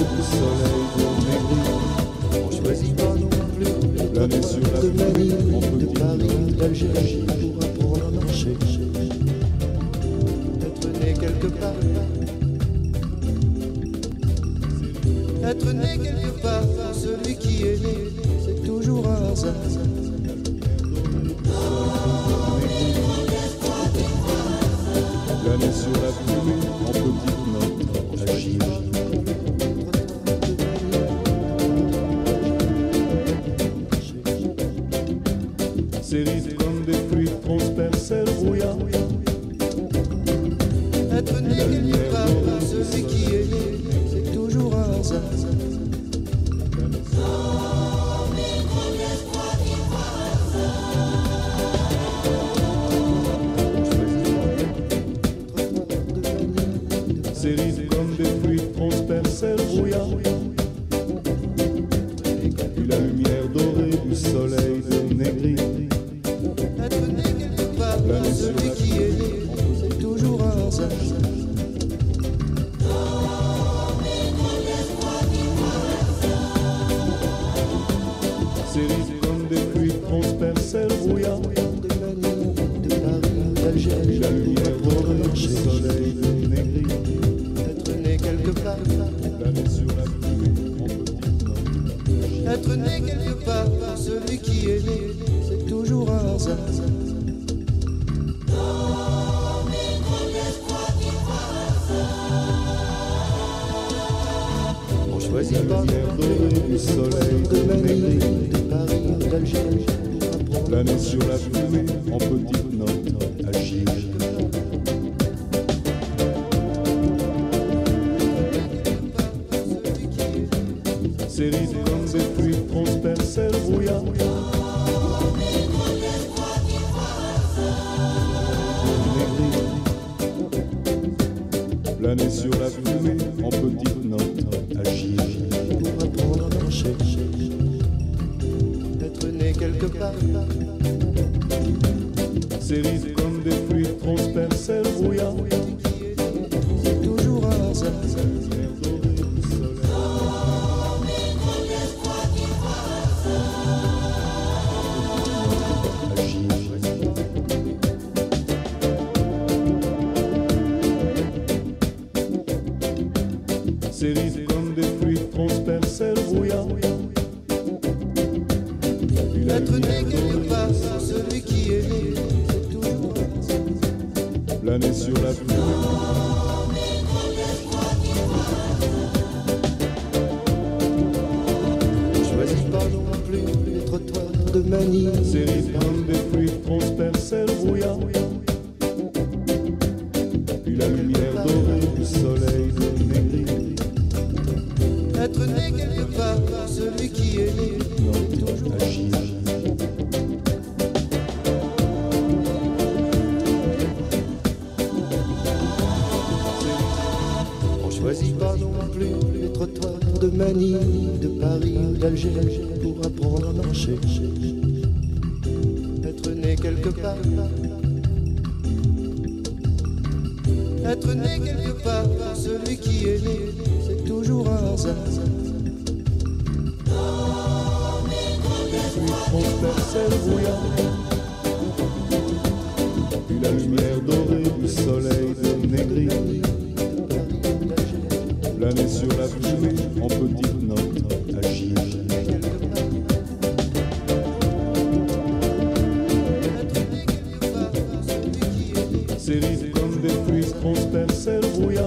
du soleil de Négri. On choisit pas non plus L'année sur la de Manille, pluie, en de petite Paris, note. d'Algérie, pour apprendre à marcher. Être né quelque part. Être né quelque part, celui qui est né, c'est toujours un hasard. L'année sur la pluie, en petite note, agile. Série comme des pluies transpercées le brouillard. Être né quelque part, celui qui est né, c'est toujours un hasard. Série comme des pluies transpercées le brouillard. Puis la lumière dorée du soleil de Négri. Être né quelque part, celui qui est né, c'est toujours un hasard. Série comme des pluies transpercées le brouillard. De Manille, de Paris, d'Algérie, Puis la lumière dorée du soleil de Négri. être né quelque part. L'année sur la pluie, en petite note. Être né quelque part, celui qui est né, c'est toujours un hasard. On choisit pas Lumière dorée du soleil de de Manille, Négri. de Paris, d'Algérie, pour apprendre. L'année sur la pluie, en petite note, agile. Série comme des pluies transpercées le brouillard. L'année sur la pluie, en petite note, agile. Pour apprendre à marcher. Être né quelque part. Série comme des pluies transpercées le brouillard. C'est toujours un hasard. Lumière dorée du soleil. Série comme des pluies transpercées le brouillard. Puis la Être né lumière quelque dorée part, du soleil. celui qui est né, c'est toujours un hasard. L'année sur la pluie. On choisit pas non plus les trottoirs de Manille. Série comme des pluies transpercées le brouillard. Puis la lumière dorée du soleil de Négri. Être né quelque part, celui qui est né, c'est toujours Agile. On choisit pas non plus les trottoirs de Manille, de Paris, d'Algérie, pour apprendre à marcher. Être né quelque part. Être né quelque part, celui qui est né, c'est toujours un hasard. Pluie transpercée le brouillard. Puis la lumière dorée du soleil de Négri. L'année sur la pluie, en petite note, agile. Série comme des pluies transpercées le brouillard.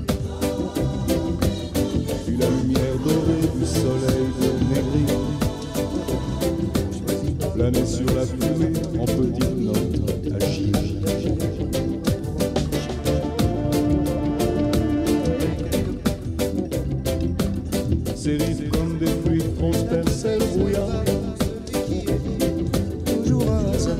Puis la lumière dorée du soleil de Négri. L'année sur la pluie, en petite note, agile. Série comme des pluies transpercées le brouillard. Toujours un hasard.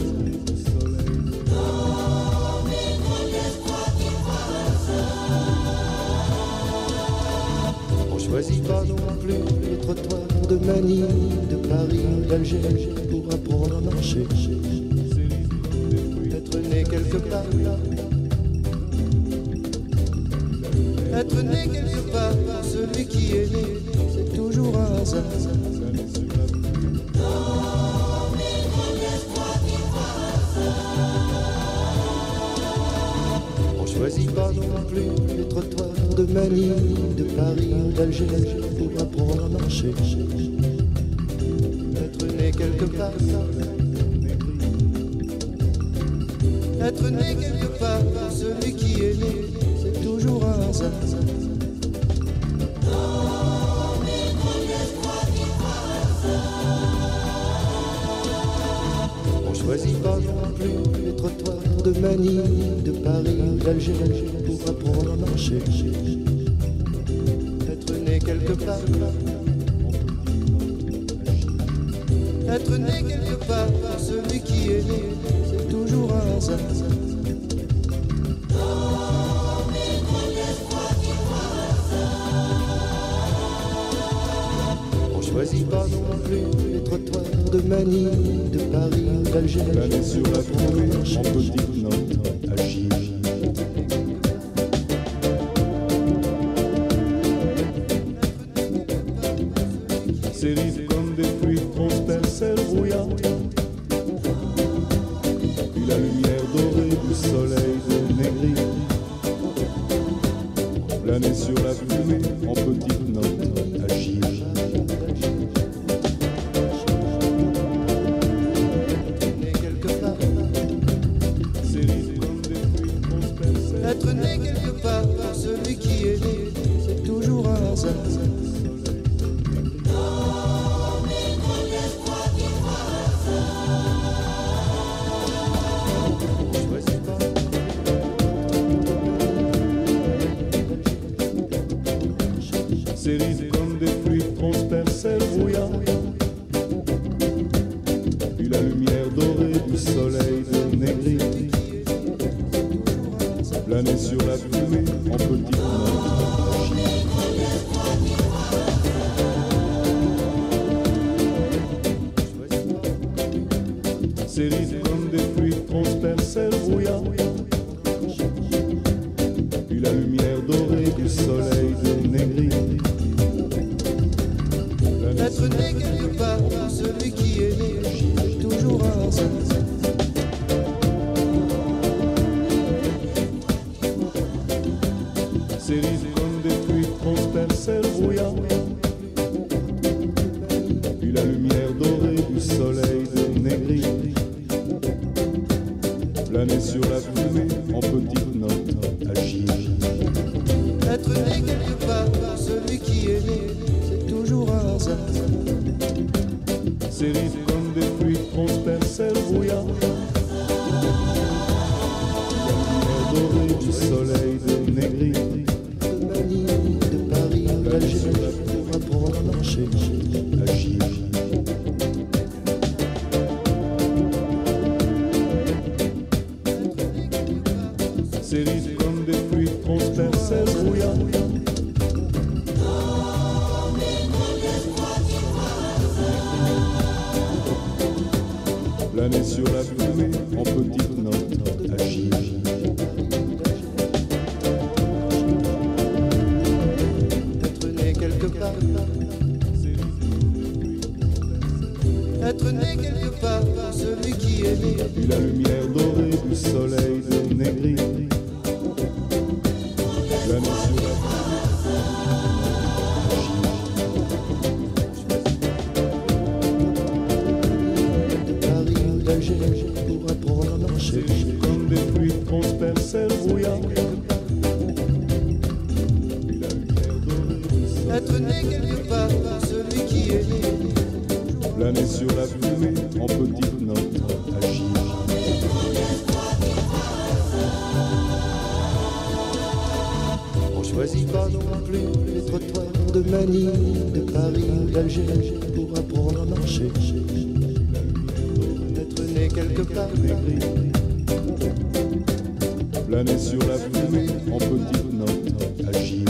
On choisit pas non plus les trottoirs de Manille, de Paris, d'Algérie, pour apprendre à marcher. Être né quelque part. Être né quelque part, celui qui hasard. On choisit pas non plus les trottoirs de Manille, de Paris ou d'Alger pour apprendre à marcher. Être né quelque part, être né quelque part, celui qui est né, c'est toujours un hasard. On choisit pas non plus les trottoirs de Manille, de Paris ou d'Alger pour apprendre à marcher. Être né quelque part, être né quelque part, celui qui est né, c'est toujours un hasard. On choisit pas non plus les trottoirs de Manille, de Paris ou d'Alger. Planer sur la tournée en petite note agile. Ces rives comme des pluies transpercent le brouillard. Puis la lumière dorée du soleil dénégrit. Planer sur la fumée en petite note agile. Être né quelque part, celui qui est né, c'est toujours un hasard. Ces rives comme des pluies transpercent le brouillard. Puis la lumière dorée du soleil dénégrit. Planer sur la fumée en petite note agile. Ces rives comme des pluies transpercent le brouillard. Puis la lumière dorée du soleil dénégrit. Être né quelque part, celui qui est né, c'est toujours un hasard. Ces rives comme des pluies transpercent le brouillard. Puis la lumière dorée du soleil dénégrit. Planer sur la fumée en petite note agile. Être né quelque part, celui qui est né, c'est toujours un hasard. Ces rives comme des pluies transpercent le brouillard. La lumière dorée du soleil dénégrit. De Manille, de Paris ou d'Alger pour apprendre à marcher. Agile. Ces rives comme des pluies transpercent le brouillard. Planer sur la fumée en petite note agile. Être né quelque part, être né quelque part, celui qui est né, Puis la lumière dorée du soleil dénégrit. Planer sur la de Paris ou d'Alger pour apprendre à marcher. comme des pluies transpercent le brouillard. Puis la lumière dorée du soleil. Être né quelque part, celui qui est né, Planer sur la fumée en petite note agile. on choisit pas non plus les trottoirs de Manille, de Paris ou d'Alger pour apprendre à marcher. Être né quelque part, Planer sur la fumée en petite note agile.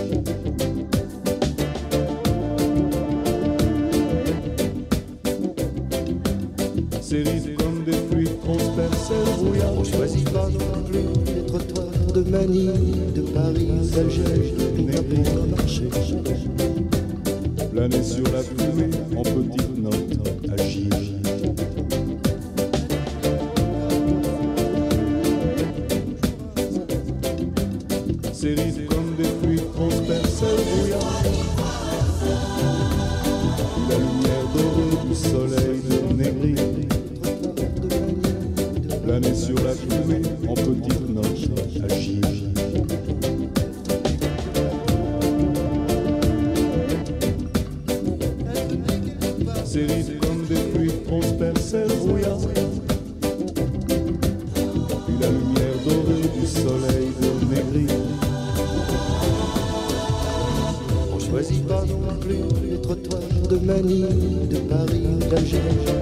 Ces rives comme des pluies transpercent le brouillard. on choisit pas non plus les trottoirs de Manille, de Paris ou d'Alger pour apprendre à marcher. planer sur la fumée en petite note, agir. Ces rives comme des pluies transpercent le brouillard, puis la lumière dorée du soleil de négri, planer sur la fumée en petite note, agir. Ces rives comme des pluies transpercent le brouillard, puis la lumière dorée du soleil de négri. On choisit pas non plus les trottoirs de Manille, de Paris ou d'Alger.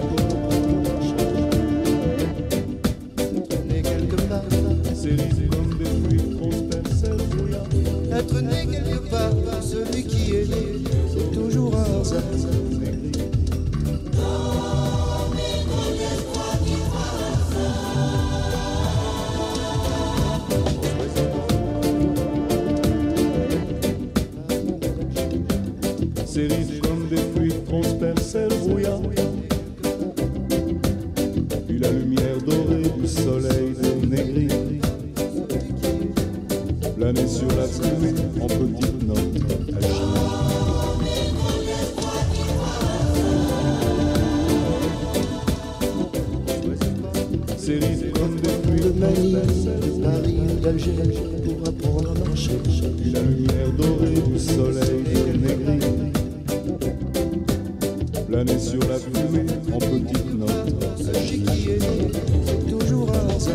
Né quelque part, Ces rives comme des pluies transpercent le brouillard, être né quelque part, celui qui est né, c'est toujours un hasard. ces rives comme des pluies transpercent le brouillard, puis la lumière dorée du soleil de négri, planer sur la fumée en petite note, agir. Ces rives comme des pluies De Manille, transpercent de Paris ou d'Alger, pour apprendre à marcher. puis la lumière dorée du soleil de négri, planer sur la fumée en petite note, Celui agir. qui est né, c'est toujours un hasard.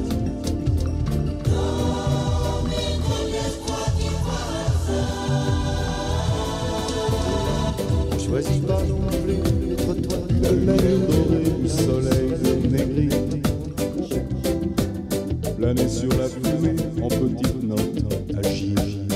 On choisit pas non plus les trottoirs La de lumière Manille, dorée du soleil de négri, planer sur la fumée en petite note, agir.